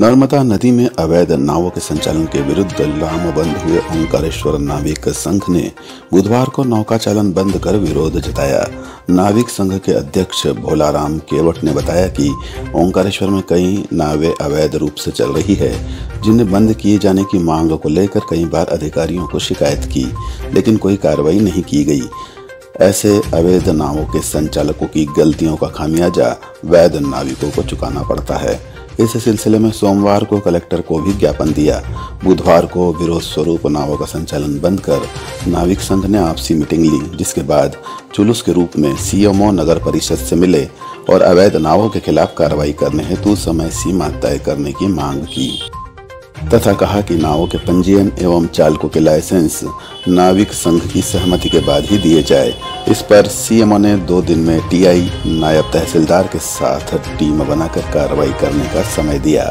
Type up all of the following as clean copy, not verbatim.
नर्मदा नदी में अवैध नावों के संचालन के विरुद्ध लामबंद हुए ओंकारेश्वर नाविक संघ ने बुधवार को नौका चालन बंद कर विरोध जताया। नाविक संघ के अध्यक्ष भोलाराम केवट ने बताया कि ओंकारेश्वर में कई नावें अवैध रूप से चल रही है, जिन्हें बंद किए जाने की मांग को लेकर कई बार अधिकारियों को शिकायत की, लेकिन कोई कार्रवाई नहीं की गई। ऐसे अवैध नावों के संचालकों की गलतियों का खामियाजा वैध नाविकों को चुकाना पड़ता है। इस सिलसिले में सोमवार को कलेक्टर को भी ज्ञापन दिया। बुधवार को विरोध स्वरूप नावों का संचालन बंद कर नाविक संघ ने आपसी मीटिंग ली, जिसके बाद जुलूस के रूप में सीएमओ नगर परिषद से मिले और अवैध नावों के खिलाफ कार्रवाई करने हेतु समय सीमा तय करने की मांग की तथा कहा कि नावों के पंजीयन एवं चालकों के लाइसेंस नाविक संघ की सहमति के बाद ही दिए जाए। इस पर सीएमओ ने 2 दिन में टीआई नायब तहसीलदार के साथ टीम बनाकर कार्रवाई करने का समय दिया।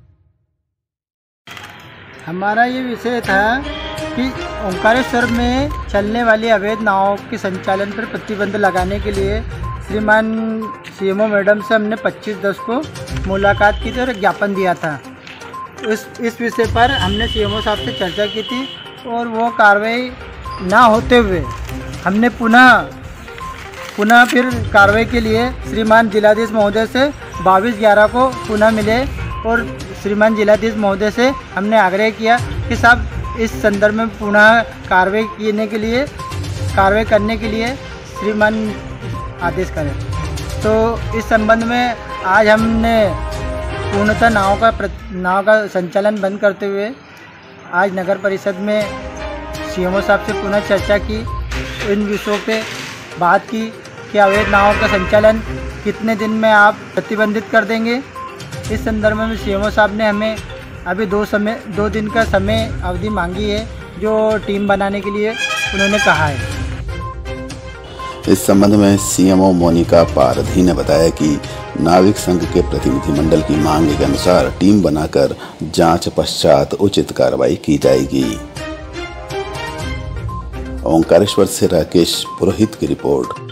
हमारा ये विषय था कि ओंकारेश्वर में चलने वाली अवैध नावों के संचालन पर प्रतिबंध लगाने के लिए श्रीमान सीएमओ मैडम से हमने 25/10 को मुलाकात की थी और ज्ञापन दिया था। इस विषय पर हमने सीएमओ साहब से चर्चा की थी और वो कार्रवाई ना होते हुए हमने पुनः फिर कार्रवाई के लिए श्रीमान जिलाधीश महोदय से 22/11 को पुनः मिले और श्रीमान जिलाधीश महोदय से हमने आग्रह किया कि साहब इस संदर्भ में पुनः कार्रवाई करने के लिए श्रीमान आदेश करें। तो इस संबंध में आज हमने पूर्णतः नाव का संचालन बंद करते हुए आज नगर परिषद में सीएमओ साहब से पुनः चर्चा की, इन विषयों पे बात की कि अवैध नावों का संचालन कितने दिन में आप प्रतिबंधित कर देंगे। इस संदर्भ में सीएमओ साहब ने हमें अभी 2 दिन का समय अवधि मांगी है, जो टीम बनाने के लिए उन्होंने कहा है। इस संबंध में सीएमओ मोनिका पारधी ने बताया कि नाविक संघ के प्रतिनिधिमंडल की मांग के अनुसार टीम बनाकर जांच पश्चात उचित कार्रवाई की जाएगी। ओंकारेश्वर से राकेश पुरोहित की रिपोर्ट।